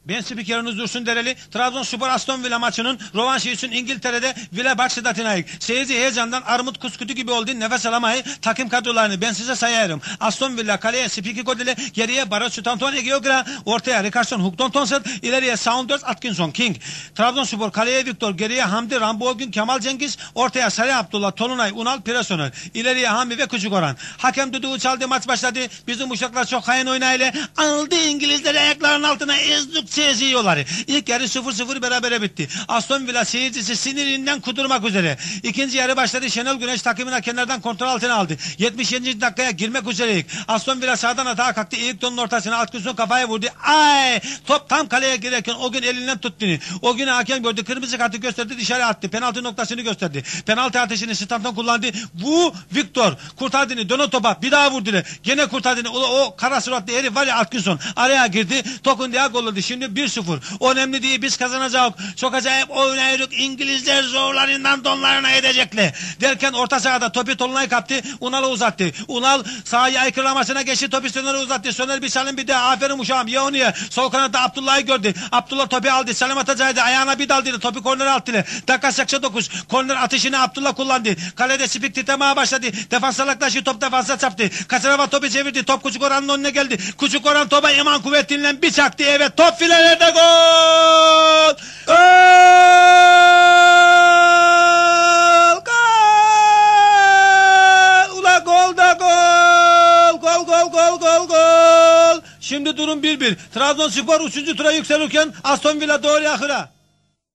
Ben spikeriniz Dursun Dereli, Trabzonspor Aston Villa maçının rövanşı için İngiltere'de Villa Park'ta tinayık. Seyirci heyecandan armut kuskutu gibi oldu, nefes alamayı takım kadrolarını ben size sayarım. Aston Villa kaleye Spiki Kodile, geriye Barış Antonio Geogra, ortaya Ricarson Hukton Tonset, ileriye Saunders Atkinson King. Trabzonspor kaleye Victor, geriye Hamdi Ramboğun Kemal Cengiz, ortaya Salih Abdullah, Tolunay, Unal Piresoner, ileriye Hami ve Küçük Orhan. Hakem düdüğü çaldı, maç başladı. Bizim uşaklar çok hain oynayla aldı İngilizleri ayaklarının altına ezdik yiyorlar. İlk yarı 0-0 berabere bitti. Aston Villa seyircisi sinirinden kudurmak üzere. İkinci yarı başladı. Şenol Güneş takımına kenardan kontrol altına aldı. 77. dakikaya girmek üzereyik. Aston Villa sağdan atağa kalktı. İlkton'un ortasına Atkinson kafaya vurdu. Ay! Top tam kaleye girerken o gün elinden tuttu. O gün hakem gördü. Kırmızı kartı gösterdi. Dışarı attı. Penaltı noktasını gösterdi. Penaltı ateşini Stanton kullandı. Bu Victor kurtardığını dönen topa bir daha vurdu. Gene kurtardığını o kara suratlı herif var ya Atkinson araya girdi. Tokun diye gol oldu. Şimdi 1-0. Önemli değil, biz kazanacağız. Çok acayip oynuyoruz. İngilizler zorlarından donlarına edecekler. Derken orta sahada topu Tolunay kaptı. Unal'ı uzattı. Unal sahayı aykırılamasına geçti. Topu Söner'e uzattı. Söner bir salim bir de aferin uşağım. Ye onu ye. Sol kanatta Abdullah'ı gördü. Abdullah topu aldı. Salim atacaktı. Ayağına bir daldı. Topu kornere attı. Dakika 89. Korner atışını Abdullah kullandı. Kalede spik titremeye başladı. Defans salaklaştı. Top defansa çarptı. Kasarava topu çevirdi. Top Küçük Orhan'ın önüne geldi. Küçük Orhan topa eman kuvvetiyle bir çaktı. Evet, top filelerde gol! Gol! Gol! Ula gol da gol! Gol gol gol gol gol! Şimdi durum 1-1. Trabzonspor 3. tura yükselirken Aston Villa doğru ahıra.